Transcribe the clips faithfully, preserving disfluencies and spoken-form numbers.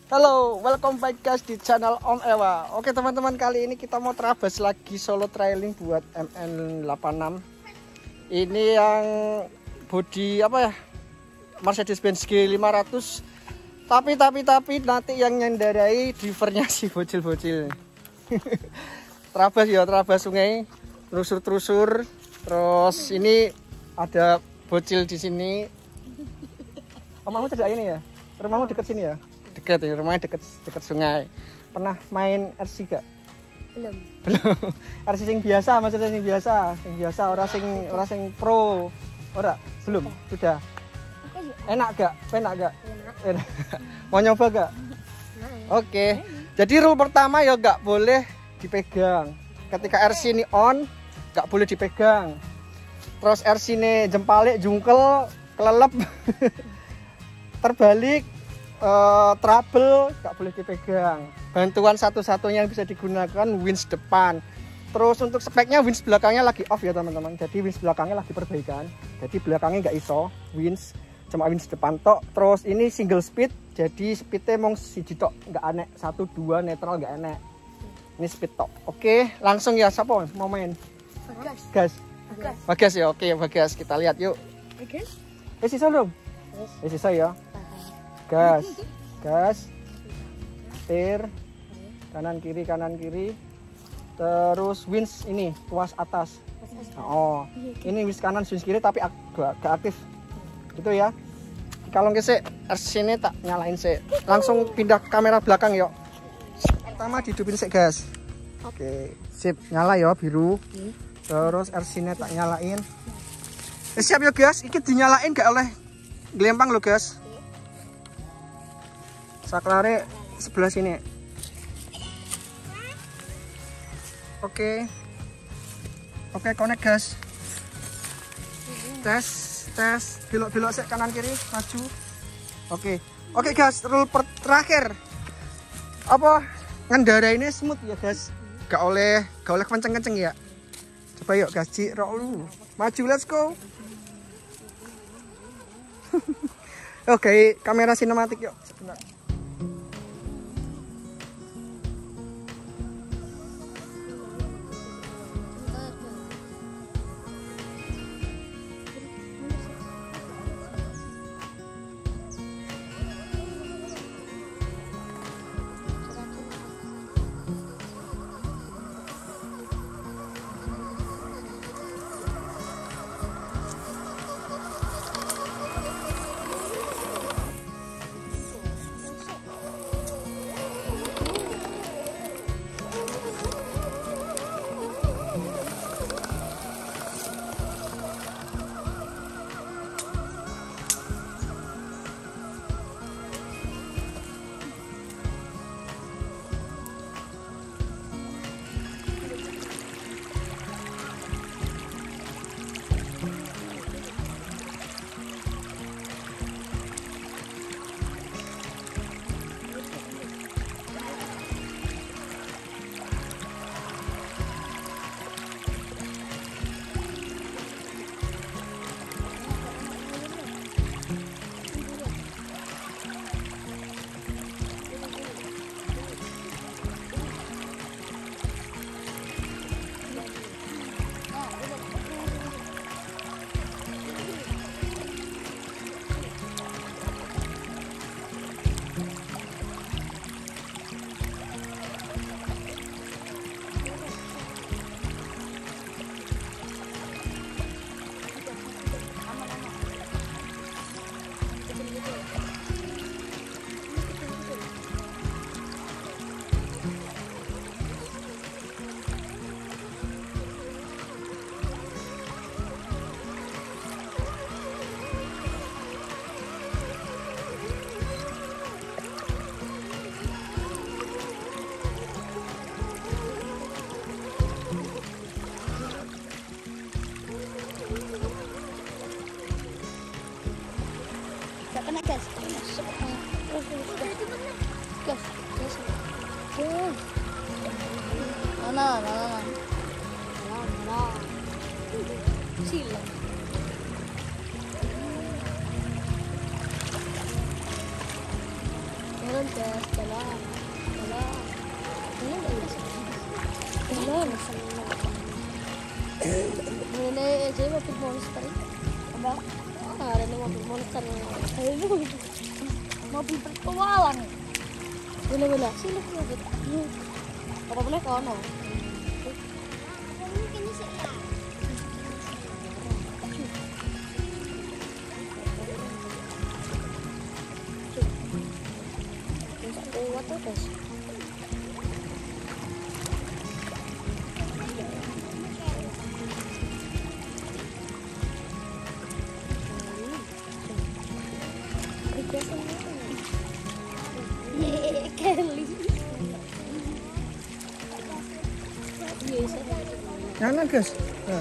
Halo, welcome back guys di channel Om Ewa. Oke teman-teman, kali ini kita mau terabas lagi solo trailing buat M N delapan enam. Ini yang body apa ya, Mercedes-Benz G lima ratus. Tapi tapi tapi nanti yang nyendarai drivernya si bocil-bocil. Terabas ya, terabas sungai, terusur-terusur. Terus ini ada bocil di sini. Rumahmu tidak ini ya? Rumahmu dekat sini ya? Dekat ya, rumahnya dekat dekat sungai. Pernah main R C gak? Belum. Belum. R C sing biasa, maksudnya sing biasa, sing biasa, orang sing orang sing pro. Ora, belum. Sudah. Enak gak? Enak gak? Enak. Mau nyoba gak? Oke. Jadi rule pertama ya gak boleh dipegang. Ketika R C ini on, gak boleh dipegang. Terus R C ini jempalik, jungkel, kelelep, terbalik. Uh, trouble gak boleh dipegang. Bantuan satu-satunya yang bisa digunakan winch depan. Terus untuk speknya winch belakangnya lagi off ya teman-teman. Jadi winch belakangnya lagi perbaikan. Jadi belakangnya nggak iso winch, cuma winch depan tok. Terus ini single speed, jadi speednya mong siji tok, nggak aneh. Satu dua netral nggak aneh. Ini speed tok. Oke, langsung ya, siapa mau main? Bagas. Gas. Bagas. Bagas ya, oke Bagas, kita lihat yuk. Bagas. Eh sisa dong. Eh sisa ya. Gas, gas, setir, kanan kiri kanan kiri, terus winch ini tuas atas. Oh, ini winch kanan winch kiri tapi gak aktif, gitu ya. Kalau nggak R C ini tak nyalain sih, langsung pindah kamera belakang yuk. Pertama dihidupin sih gas. Oke, sip, nyala ya biru. Terus R C ini tak nyalain. Eh, siap ya gas, ini dinyalain gak oleh gelempang lo gas. Saklare sebelah sini. Oke. Oke, connect gas. Tes, tes, belok-belok sek kanan kiri, maju. Oke. Oke, gas, rule per terakhir. Apa ngendara ini smooth ya, gas? Gak oleh, gak oleh kenceng-kenceng ya. Coba yuk, gas, jirok lu. Maju, let's go. Oke, kamera sinematik yuk. Sebentar. Kena gas. Gas. Gas. Mana, mana, mana. Silang. Meron jalan guys, jalan, jalan. Ini nggak bisa. Jalan. Ini aja mobil monster. Apa? Ah, ada nih mobil monster. Ayo, mobil petualang. Boleh boleh. Sini mobil. Apa boleh kau no? Kuat tuh guys. Jangan guys. Nah.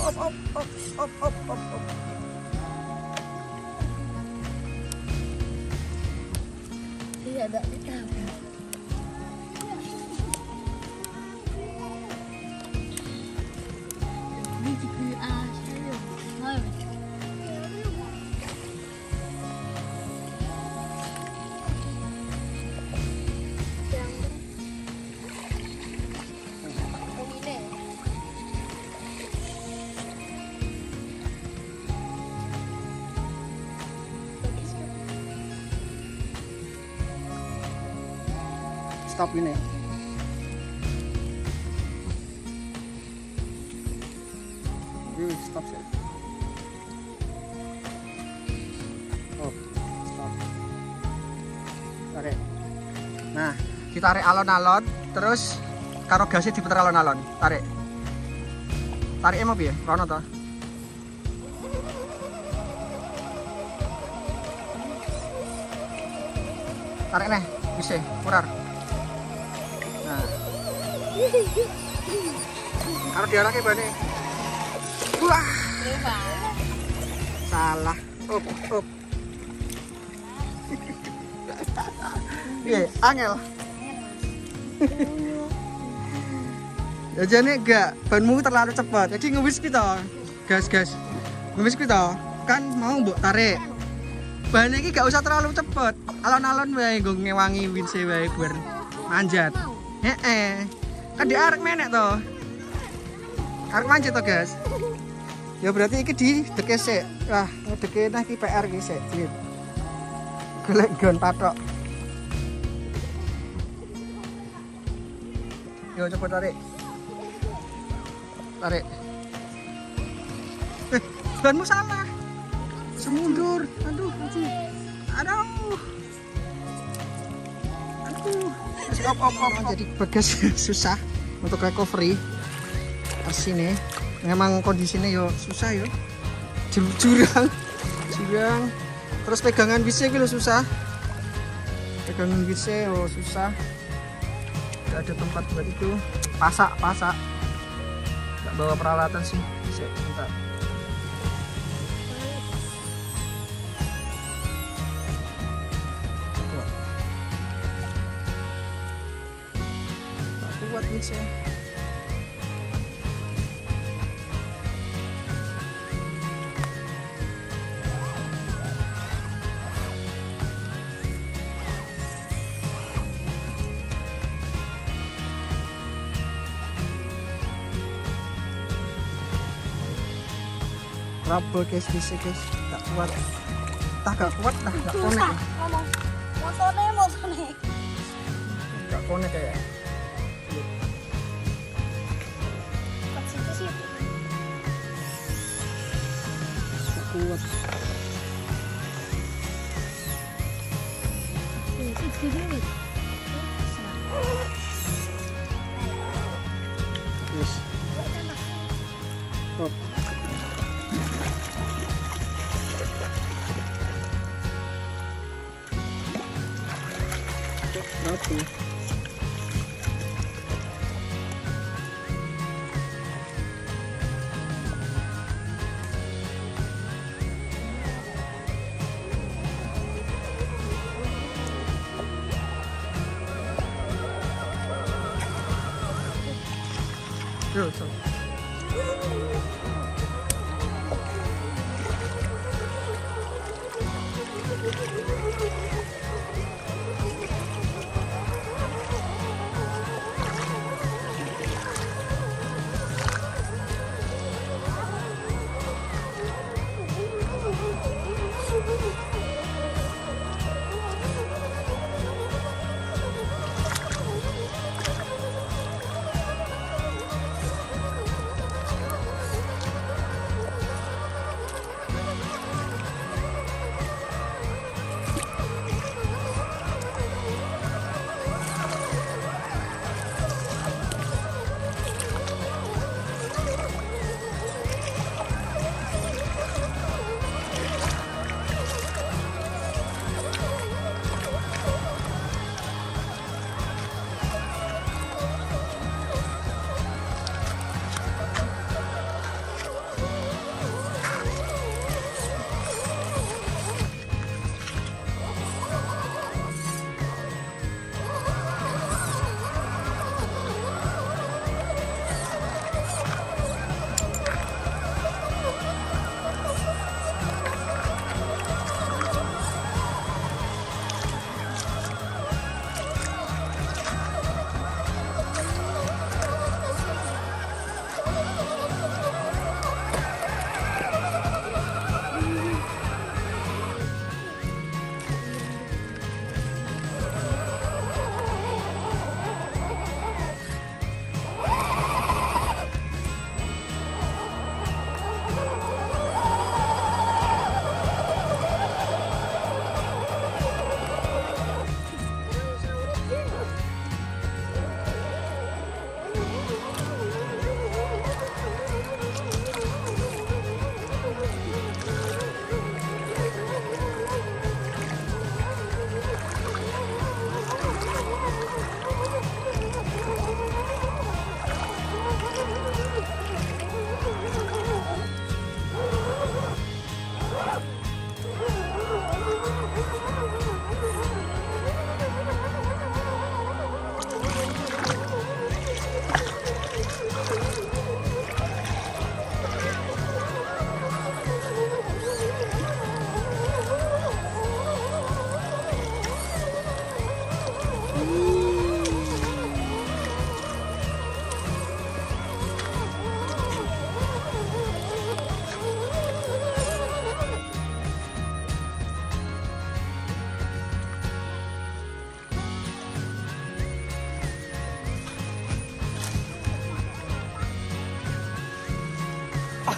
op op op op op op op. Iya, ada kita. Ini juga asli. Hai. Stop ini. Yuk, stop sih. Oh, stop. Tarik. Nah, ditarik alon-alon, terus karo gasnya diputer alon-alon. Tarik. Tarik emang piye? Rono to. Tarik nih, bisa putar. Nah. Kalau diarahke bane. Wah. Salah. Up, up. Iya, angel. Ya jane enggak, banmu terlalu cepat. Jadi ngewis kita. Gas, gas. Ngewis kita. Kan mau mbok tarik. Ban iki gak usah terlalu cepet. Alon-alon wae nggo ngewangi winse wae bar manjat. Heeh. Kan diarek menek to. Arek manjat to, guys. Ya berarti iki di deke sik. Wah, ngedeke nah iki P R iki sik. Golek gon patok. Yo coba tarik. Tarik. Eh, banmu salah. Semundur. Aduh, aduh. Aduh. Aduh. Op, op, op. Jadi bagas susah untuk recovery. Sini memang kondisinya yo susah yo. Jurang. Jurang. Terus pegangan bisnya gitu susah. Pegangan bisnya oh susah. Gak ada tempat buat itu. Pasak, pasak. Gak bawa peralatan sih. Bisa, bentar. Buat mix ya. Trouble guys, bisa guys, tak kuat, tak gak kuat, tak gak konek. Ngomong, motornya motornya. Gak konek kayak. Kuat. Yes. Stop. Rapi. Tuh, tuh.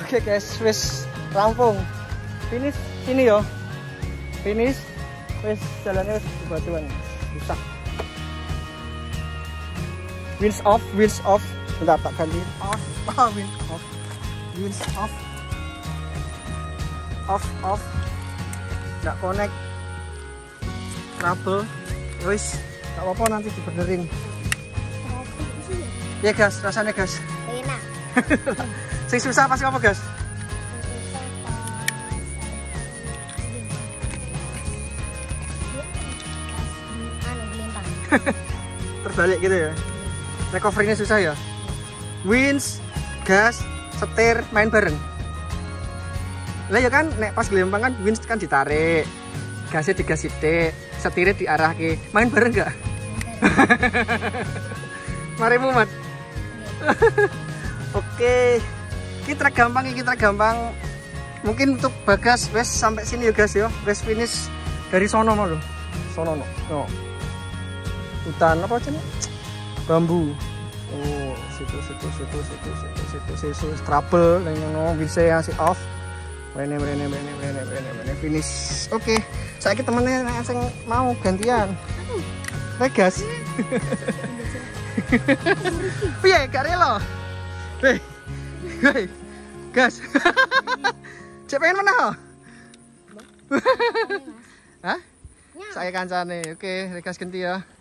Oke guys, wis rampung. Finish sini yo. Finish. Wis jalannya wis batuan. Rusak. Winds off, winds off. Bentar tak ganti. Off. Oh, winds off. Winds off. Off, off. Nggak connect. Trouble. Wis, enggak apa-apa nanti dibenerin. Ya gas, rasanya gas. Enak. Sing susah pasti apa gas? Terbalik gitu ya. Recovery-nya susah ya. Winch, gas, setir, main bareng. Lah ya kan, nek pas gelempang kan winch kan ditarik, gasnya digas sithik, setirnya diarahke. Main bareng gak? Mari mumet. Oke, kita gampang, kita gampang. Mungkin untuk Bagas wes sampai sini ya guys ya. Wes finish dari sono mau loh. Sono no. no. Hutan apa aja nih? Bambu. Oh, situ situ situ situ situ situ situ trouble dan yang bisa yang si off. Rene rene rene rene rene rene finish. Oke, saya ke temennya yang mau gantian. Bagas. Piye gak rela? Hei. Hei. Gas. Cek pengen mana? Hah? Saya kancane. Oke, gas ganti ya.